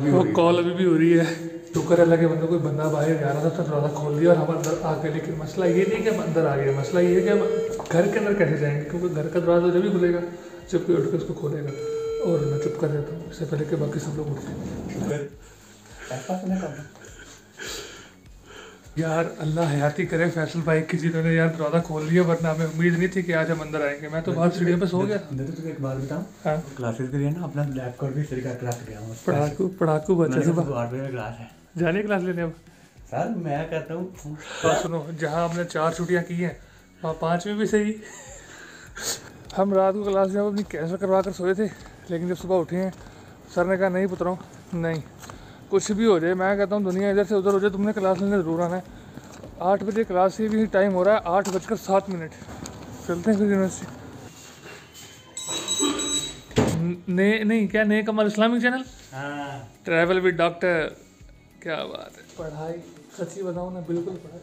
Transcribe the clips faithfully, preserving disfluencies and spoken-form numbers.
वो कॉल अभी भी हो रही है। शुक्र है लगे बंदे कोई बंदा बाहर जा रहा था तो दरवाज़ा खोल दिया और हम अंदर आ गए। लेकिन मसला ये नहीं कि हम अंदर आ गए, मसला ये है कि हम घर के अंदर कैसे जाएंगे, क्योंकि घर का दरवाज़ा जब भी खुलेगा जब कोई उठ के उसको खोलेगा। और मैं चुप कर देता हूँ इससे पहले कि बाकी सब लोग उठते हैं। यार अल्लाह हयाती करे फैसल भाई की जिन्होंने यार दरवाज़ा खोल लिया, वरना हमें उम्मीद नहीं थी कि आज हम अंदर आएंगे। मैं तो बाहर सीढ़ियों पे सो गया। तुझे एक बात बताऊं, हाँ क्लासेस के लिए ना अपना लैपटॉप भी फ्री करके रख गया हूं। पढ़ाकू पढ़ाकू बच्चे से क्लास है, जाने क्लास लेने। अब सर मैं कहता हूँ तो सुनो, जहाँ हमने चार छुट्टियाँ की हैं वहाँ पाँचवीं भी सही। हम रात को क्लास में अपनी कैंसिल करवा कर सोए थे, लेकिन जब सुबह उठे हैं सर ने कहा नहीं पुत्र हूँ, नहीं कुछ भी हो जाए, मैं कहता हूँ दुनिया इधर से उधर हो जाए, तुमने क्लास लेने ज़रूर आना है। आठ बजे क्लास से भी टाइम हो रहा है, आठ बजकर सात मिनट चलते हैं फिर यूनिवर्सिटी। ने नहीं क्या ने कमल इस्लामिक चैनल, हाँ ट्रैवल विद डॉक्टर। क्या बात है, पढ़ाई सच्ची बताओ ना, बिल्कुल पढ़ाई।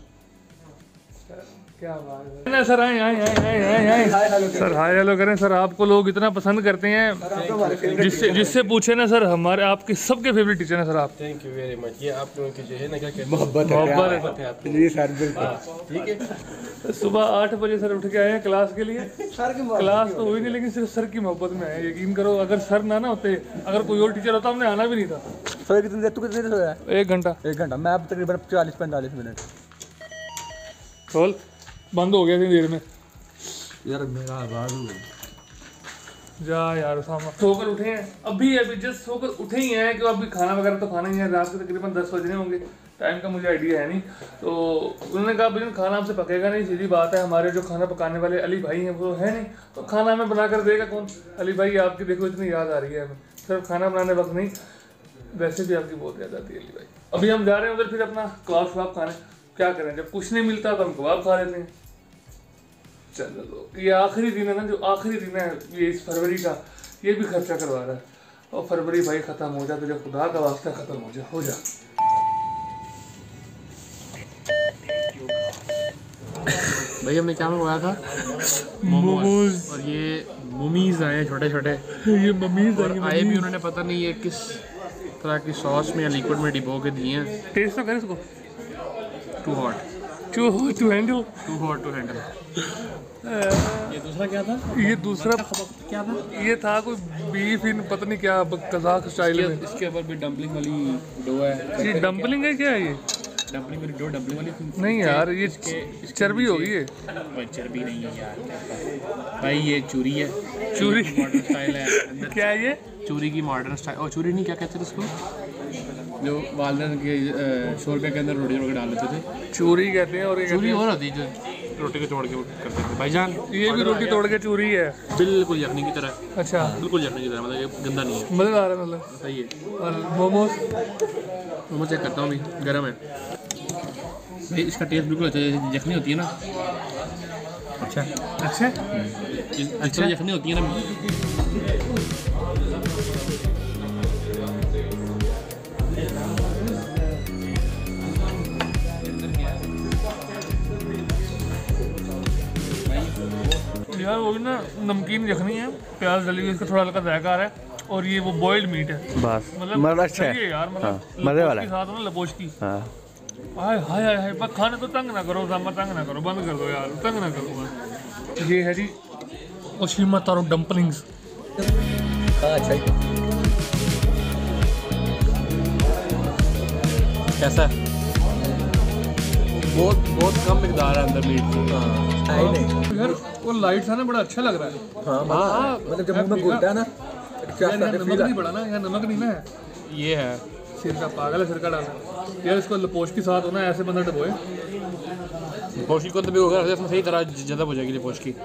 क्या बात है ना सर, आए आए आए आए आए आए सर, हाय हेलो करें सर। आपको लोग इतना पसंद करते हैं, जिससे जिससे पूछे ना सर, हमारे आपके सबके फेवरेट टीचर हैं सर आप। Thank you very much. ये आप लोगों की जो है ना क्या कहते हैं, मोहब्बत मोहब्बत है आपकी। जी सर बिल्कुल ठीक है। सुबह आठ बजे सर उठ के आए हैं क्लास के लिए। क्लास तो हुई नहीं, लेकिन सिर्फ सर की मोहब्बत में आए। यकीन करो अगर सर ना ना होते, अगर कोई और टीचर होता हमने आना भी नहीं था। सोए कितनी देर, तू कितनी देर सोया? एक घंटा एक घंटा, मैं अब तकरीबन चालीस पैंतालीस मिनट। खोल बंद हो गया इतनी देर में यार मेरा आवाज हो गई। जा यार सामा। सोकर उठे हैं अभी, अभी जस्ट सोकर उठे ही हैं कि अभी खाना वगैरह तो खाना ही है। रात के तकरीबन दस बजने होंगे, टाइम का मुझे आइडिया है नहीं। तो उन्होंने कहा भाई खाना हमसे पकेगा नहीं, सीधी बात है। हमारे जो खाना पकाने वाले अली भाई हैं वो है नहीं, तो खाना हमें बना कर देगा कौन। अली भाई आपकी देखो इतनी याद आ रही है हमें, सिर्फ खाना बनाने वक्त नहीं, वैसे भी आपकी बहुत याद आती है अली भाई। अभी हम जा रहे हैं उधर फिर अपना कबाब शबाब खाने। क्या करें, जब कुछ नहीं मिलता तो हम कबाब खा लेते हैं। चलो ये आखिरी दिन है ना, जो आखिरी दिन है ये इस फरवरी का, ये भी खर्चा करवा रहा है। और फरवरी भाई ख़त्म हो जा, तो जब खुदा का वास्ता ख़त्म हो जा हो जा। भाई हमने क्या मंगवाया था? मोमोज। और ये मोमीज आए छोटे छोटे, ये मम्मीज और आए भी उन्होंने पता नहीं ये किस तरह की सॉस में या लिक्विड में डिबो के दिए हैं। टेस्ट तो कर इसको। Too hot to to handle too hot to handle. ये दूसरा क्या था? ये दूसरा क्या था? ये था कोई बीफ इन पता नहीं क्या कज़ाक स्टाइल में। इसके ऊपर भी डम्पलिंग वाली डो है। ये डम्पलिंग है क्या? ये डम्पलिंग वाली डो, डम्पलिंग वाली नहीं यार, ये चर्बी होगी ये। भाई चर्बी नहीं है यार भाई, ये चूरी है। चूरी मॉडर्न स्टाइल है। क्या है ये? चूरी की मॉडर्न स्टाइल। और चूरी नहीं, क्या कहते थे इसको, जो वालदेन के शोरबे के अंदर रोटी रोटी डाल लेते थे, चूरी कहते हैं। और ये चूरी और होती है जो रोटी को तोड़ के करते थे भाईजान। ये भी रोटी तोड़ के चूरी है, बिल्कुल यखनी की तरह। अच्छा बिल्कुल यखनी की तरह, मतलब ये गंदा नहीं है, मज़ेदार है मतलब। सही है। और मोमोज मैं चेक करता हूँ अभी, गर्म है भाई। इसका टेस्ट बिल्कुल अच्छा है, यखनी होती है ना। अच्छा अच्छा अच्छा यखनी होती है ना। यार वो भी ना नमकीन यखनी है, प्याज डली हुई, इसका थोड़ा हल्का जायका आ रहा है। और ये वो बॉइल्ड मीट है बस मतलब अच्छा है यार, मतलब मजे वाला के साथ ना लपोश की। हाँ हाय हाय हाय, बस खाने तो तंग ना करो, सामा तंग ना करो, बंद कर दो यार, तंग ना करो बस। ये है जी ओशिमा तारो डम्पलिंग्स। अच्छा कैसा है? बहुत बहुत कम मिकदार है अंदर मीट की। हाँ नहीं यार वो लाइट सा ना बड़ा अच्छा लग रहा है। हाँ हाँ मतलब जब मुंह में घुलता है ना, यार नमक नहीं पड़ा ना, यार नमक नहीं ना है। ये है सिरका, पागल है सिरका डाला यार। इसको लपोश के साथ होना ऐसे बंदा डबोए। पोश को तो भी होगा, इसमें सही तरह ज़्यादा हो जाएगी पोश की।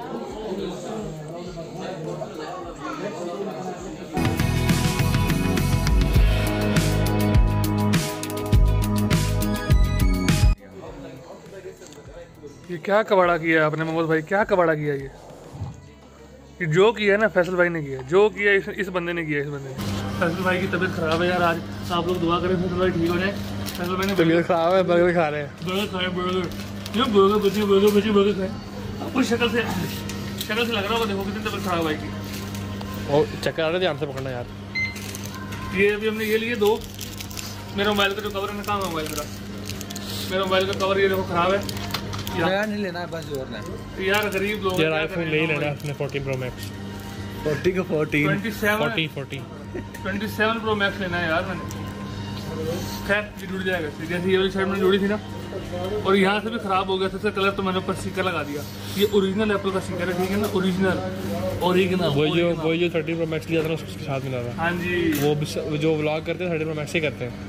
ये क्या कबाड़ा किया है आपने मोहम्मद भाई, क्या कबाड़ा किया ये? ये जो किया है ना फैसल भाई ने किया, जो किया इस, इस बंदे ने किया, इस बंदे ने। फैसल भाई की तबीयत खराब है यार आज, आप लोग दुआ करें फैसल भाई ठीक हो जाए। फैसल भाई ने तबीयत खराब है, बर्गर खा रहे हैं। बर्गर खाए, बर्गर ये बर्गर बची बर्गर बची बर्गर खाए। आपको शक्ल से शक्ल से लग रहा होगा, देखो कितनी तबीयत खराब भाई की। और चक्कर आ रहे, ध्यान से पकड़ना यार। ये अभी हमने ये लिए दो। मेरे मोबाइल का जो कवर है ना, कहाँ है मोबाइल मेरा? मेरा मोबाइल का कवर ये देखो खराब है यार, नहीं लेना है बस और ना यार। गरीब लोग यार आईफोन ले ही लेना अपने फोर्टीन प्रो मैक्स। फोर्टी का fourteen twenty seven forty forty twenty seven pro max लेना है यार मैंने। खैर ये जुड़ जाएगा इससे। जैसे ये वाली साइड में जुड़ी थी ना, और यहाँ से भी खराब हो गया था इसका कलर, तो मैंने ऊपर स्टिकर लगा दिया। ये ओरिजिनल एप्पल का स्टिकर है, ठीक है ना? ओरिजिनल ओरिजिनल वो जो वो जो थर्टी प्रो मैक्स लिया था ना उसके साथ मिला था। हाँ जी, वो भी जो व्लॉग करते हैं थर्टी प्रो मैक्स ही करते हैं।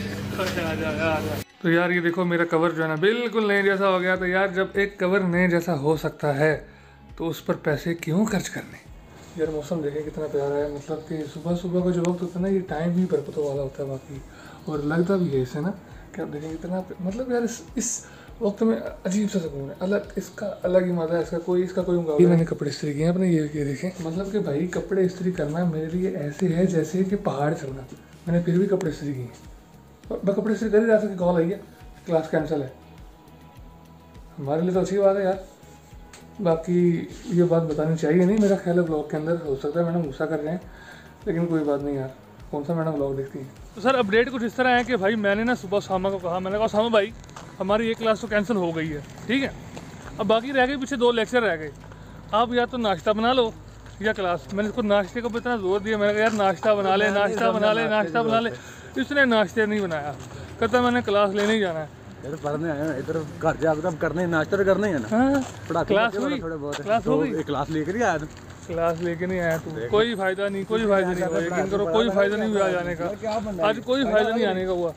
तो यार ये देखो मेरा कवर जो है ना बिल्कुल नए जैसा हो गया। तो यार जब एक कवर नए जैसा हो सकता है तो उस पर पैसे क्यों खर्च करने। यार मौसम देखें कितना प्यारा है, मतलब कि सुबह सुबह का जो वक्त होता है ना, ये टाइम ही बरकतों वाला होता है बाकी, और लगता भी है इसे ना कि आप देखें कितना, मतलब यार इस इस वक्त में अजीब सा सुकून है, अलग, इसका अलग ही मजा है, इसका कोई इसका कोई मुकाबला। ये मैंने कपड़े इस्त्री किए हैं अपने, ये ये देखें, मतलब कि भाई कपड़े इस्त्री करना मेरे लिए ऐसे है जैसे कि पहाड़ चढ़ना। मैंने फिर भी कपड़े इस्त्री किए, मैं कपड़े इस्त्री कर ही रहा था कि कॉल आई है, क्लास कैंसिल है। हमारे लिए तो अच्छी बात है यार, बाकी ये बात बतानी चाहिए नहीं मेरा ख्याल है ब्लॉग के अंदर। हो सकता है मैडम गुस्सा कर रहे हैं, लेकिन कोई बात नहीं यार, कौन सा मैडम ब्लॉग देखती है। तो सर अपडेट कुछ इस तरह है कि भाई मैंने ना सुबह सामा को कहा, मैंने कहा सामा भाई हमारी एक क्लास तो कैंसिल हो गई है, ठीक है, अब बाकी रह गए पीछे दो लेक्चर रह गए, आप या तो नाश्ता बना लो या क्लास। मैंने इसको नाश्ते को इतना जोर दिया, मैंने कहा यार नाश्ता बना ले नाश्ता बना ले नाश्ता बना ले, इसने नाश्ते नहीं बनाया, कहता मैंने क्लास लेने ही जाना है। इधर पढ़ने आए हैं, इधर घर जाकर अब करने नाश्ता तो करना ही है ना। हाँ, पढ़ा क्लास हुई, थोड़ा बहुत क्लास हो गई, क्लास लेकर ही आया था। क्लास लेके नहीं आया तू, कोई फायदा नहीं, कोई फायदा नहीं हुआ, यकीन करो कोई फायदा नहीं हुआ जाने का, आज कोई फायदा नहीं आने का हुआ।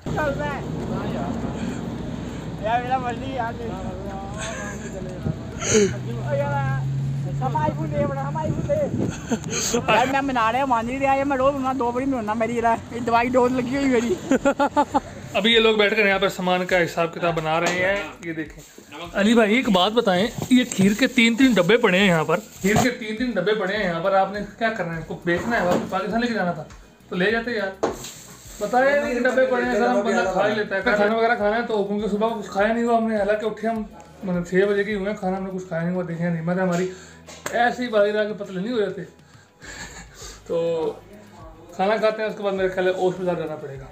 मैं बना रहा मान नहीं रहा, मैं रोज बना दो बड़ी में होना मेरी दवाई डोज लगी हुई मेरी। अभी ये लोग बैठकर यहाँ पर सामान का हिसाब किताब बना रहे हैं। ये देखें अली भाई एक बात बताएं, ये खीर के तीन तीन डब्बे पड़े हैं यहाँ पर, खीर के तीन तीन डब्बे पड़े हैं यहाँ पर, आपने क्या करना है, इसको बेचना है, वापस पाकिस्तान लेके जाना था तो ले जाते यार, बताया नहीं कि डब्बे पड़े हैं, सर हम बंदा खा ही लेता है, खाना वगैरह खाना है तो, क्योंकि सुबह कुछ खाया नहीं हुआ हमने, हालांकि उठे हम मतलब छः बजे के हुए, खाना हमने कुछ खाया नहीं हुआ, देखे नहीं, मतलब हमारी ऐसे ही बाहर आके पतले नहीं हो जाते। तो खाना खाते हैं, उसके बाद मेरे ख्याल है ओश बाजार जाना पड़ेगा।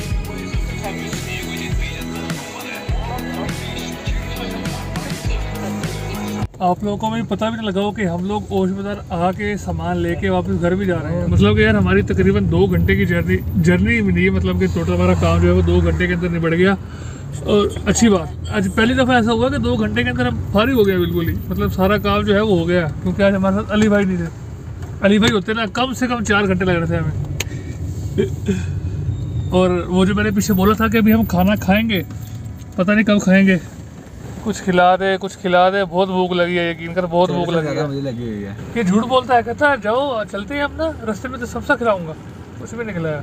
आप लोगों को भी पता भी नहीं लगा हो कि हम लोग ओश बाजार आके सामान लेके वापस घर भी जा रहे हैं, मतलब कि यार हमारी तकरीबन दो घंटे की जर्नी जर्नी भी नहीं है, मतलब कि टोटल हमारा काम जो है वो दो घंटे के अंदर निबट गया। और अच्छी बात, आज पहली दफ़ा ऐसा हुआ कि दो घंटे के अंदर हम फारिग हो गया बिल्कुल ही, मतलब सारा काम जो है वो हो गया, क्योंकि आज हमारे साथ अली भाई नहीं थे। अली भाई होते ना कम से कम चार घंटे लग रहे थे हमें। और वो जो मैंने पीछे बोला था कि अभी हम खाना खाएंगे, पता नहीं कब खाएंगे, कुछ खिला दे कुछ खिला दे, बहुत भूख लगी है, यकीन कर बहुत भूख लगी है। मुझे लगी हुई है। ये झूठ बोलता है, कहता है जाओ चलते हैं अपना, रास्ते में तो सबसा खिलाऊंगा, कुछ भी नहीं खिलाया।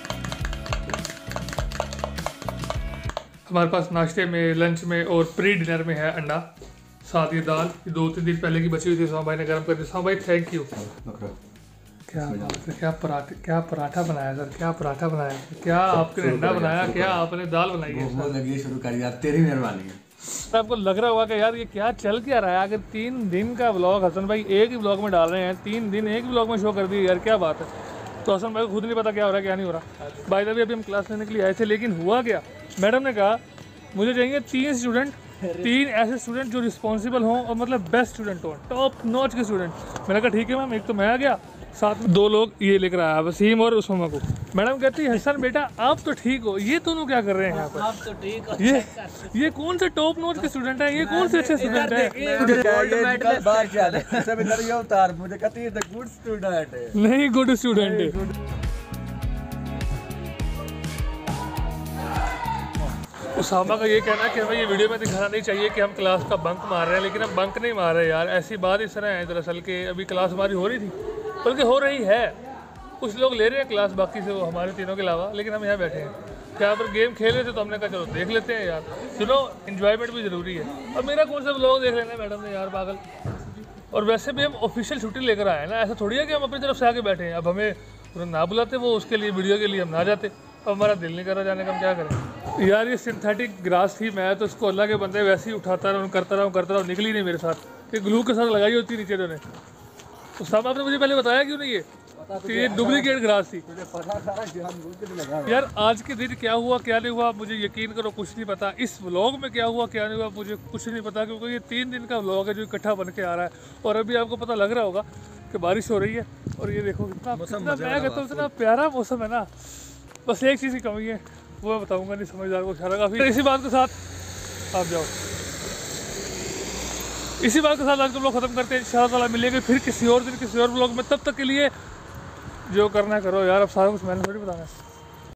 हमारे पास नाश्ते में, लंच में और प्री डिनर में है अंडा, साथ ये दाल, ये दो तीन दिन पहले की बची हुई थी, साहब भाई ने गर्म कर दी। साहब भाई थैंक यू। क्या क्या पराठा क्या पराठा बनाया सर, क्या पराठा बनाया, क्या आपने अंडा बनाया, क्या आपने दाल बनाई है। लगी शुरू कर यार, तेरी मेहरबानी है। आपको लग रहा होगा कि यार ये क्या चल क्या रहा है, अगर तीन दिन का व्लॉग हसन भाई एक ही व्लॉग में डाल रहे हैं, तीन दिन एक ही व्लॉग में शो कर दिए यार, क्या बात है। तो हसन भाई को खुद नहीं पता क्या हो रहा है क्या नहीं हो रहा। भाई अभी अभी हम क्लास लेने के लिए आए थे, लेकिन हुआ क्या, मैडम ने कहा मुझे चाहिए तीन स्टूडेंट, तीन ऐसे स्टूडेंट जो रिस्पॉन्सिबल हों और मतलब बेस्ट स्टूडेंट हों, टॉप नॉच के स्टूडेंट। मैंने कहा ठीक है मैम, एक तो मैं आ गया, साथ में दो लोग ये लेकर आया, वसीम और उस्मा को। मैडम कहती है हसन बेटा आप तो ठीक हो, ये दोनों क्या कर रहे हैं यहाँ पर, आप तो ठीक हो, ये ये कौन से टॉप नॉच के स्टूडेंट हैं, ये कौन से अच्छे स्टूडेंट हैं। नहीं गुड स्टूडेंट है। उसामा का ये कहना है कि हमें ये वीडियो में दिखाना नहीं चाहिए कि हम क्लास का बंक मार रहे हैं, लेकिन हम बंक नहीं मार रहे यार, ऐसी बात इस तरह है दरअसल कि अभी क्लास हमारी हो रही थी, बल्कि हो रही है, कुछ लोग ले रहे हैं क्लास बाकी से वो हमारे तीनों के अलावा, लेकिन हम यहाँ बैठे हैं, यहाँ पर गेम खेल रहे थे तो हमने कहा चलो देख लेते हैं यार, सुनो एंजॉयमेंट भी ज़रूरी है। और मेरा कौन सा व्लॉग देख लेना मैडम ने यार, पागल। और वैसे भी हम ऑफिशियल छुट्टी लेकर आए ना, ऐसा थोड़ी है कि हम अपनी तरफ से आके बैठे हैं, अब हमें ना बुलाते वो उसके लिए वीडियो के लिए हम ना जाते, अब हमारा दिल नहीं कर रहा जाने का, हम क्या करें यार। ये सिंथेटिक ग्रास थी, मैं तो उसको अल्लाह के बंदे वैसे ही उठाता रहा हूँ, करता रहा हूँ करता रहा हूँ, निकली नहीं मेरे साथ, कि ग्लू के साथ लगाई होती नीचे ने। तो साहब आपने मुझे पहले बताया क्यों नहीं ये, कि ये डुप्लीकेट ग्रास थी। यार आज के दिन क्या हुआ क्या नहीं हुआ मुझे यकीन करो कुछ नहीं पता। इस व्लॉग में क्या हुआ क्या नहीं हुआ मुझे कुछ नहीं पता, क्योंकि ये तीन दिन का व्लॉग है जो इकट्ठा बन के आ रहा है। और अभी आपको पता लग रहा होगा कि बारिश हो रही है और ये देखो कितना कितना मैं कहता हूँ इतना प्यारा मौसम है ना। बस एक चीज़ की कमी है वो मैं बताऊँगा नहीं, समझदार को अच्छा लगा। फिर इसी बात के साथ आप जाओ, इसी बात के साथ आज हम लोग खत्म करते हैं। इंशाअल्लाह ताला मिलेंगे फिर किसी और दिन किसी और व्लॉग में। तब तक के लिए जो करना है करो यार, अब सारा कुछ मैंने थोड़ी बताना है।